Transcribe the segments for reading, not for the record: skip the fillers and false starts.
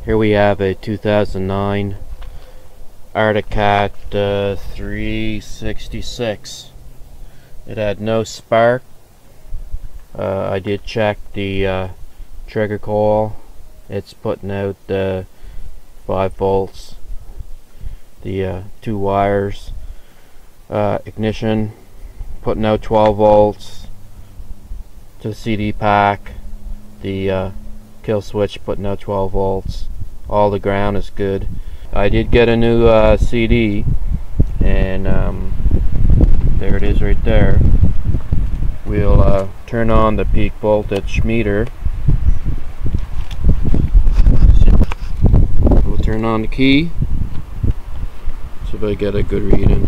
Here we have a 2009 Articat 366. It had no spark. I did check the trigger coil. It's putting out 5 volts. The 2 wires. Ignition putting out 12 volts. To the CD pack. The kill switch putting out 12 volts. All the ground is good. I did get a new CD, and there it is right there. We'll turn on the peak voltage meter. We'll turn on the key. See if I get a good reading.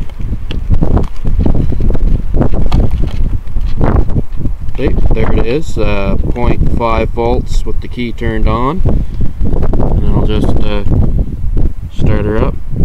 Okay, there it is, 0.5 volts with the key turned on. And I'll just start her up.